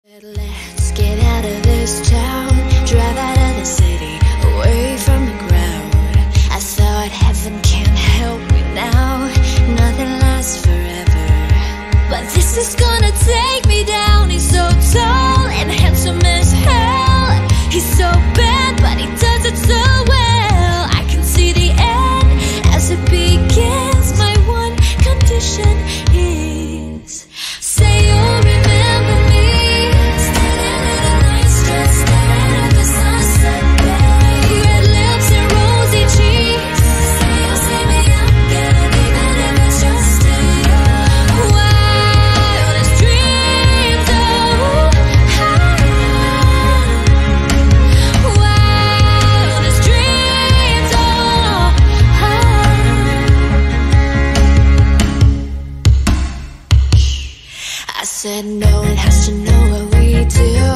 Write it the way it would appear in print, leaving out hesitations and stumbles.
Let's get out of this town, drive out of the city, away from the crowd. I thought heaven can't help me now, nothing lasts forever. But this is gonna take me down. He's so tall and handsome as hell. He's so bad, but he does it so well. I can see the end as it begins. My one condition is, say you'll remember me. Standing in a nice dress, staring at the sunset, babe. Red lips and rosy cheeks. Say you'll see me again, even if it's just in your wildest dreams. Oh, wildest dreams. I said no, it has to know what we do.